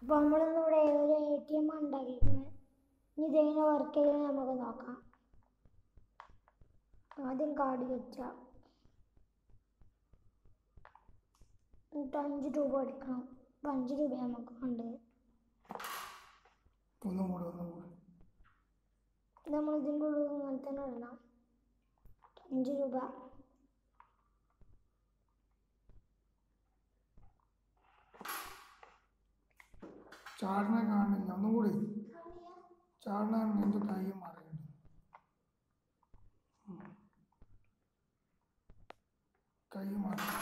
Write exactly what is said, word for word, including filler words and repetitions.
അപ്പോൾ നമ്മളിന്നിവിടെ ഒരു A T M ഉണ്ടാക്കിയിരിക്കുന്നത്. ഇനി ഇതെങ്ങനെ വർക്ക് ചെയ്യുന്നത് നമുക്ക് നോക്കാം. ആദ്യം കാർഡ് വെച്ചാൽ എന്നിട്ട് അഞ്ച് രൂപ എടുക്കണം. അപ്പം അഞ്ച് രൂപ നമുക്ക് ഉണ്ട്. ഒന്നും കൂടെ ഒന്നും കൂടെ നമ്മൾ ഇതിൻ്റെ ഉള്ളിൽ ഇങ്ങനെ തന്നെ ഇടണം. അഞ്ച് രൂപ ചാടിനെ കാണില്ല. ഒന്നും കൂടി ചാടിന എൻ്റെ കൈ മാറിയുണ്ട്. കൈ മാറി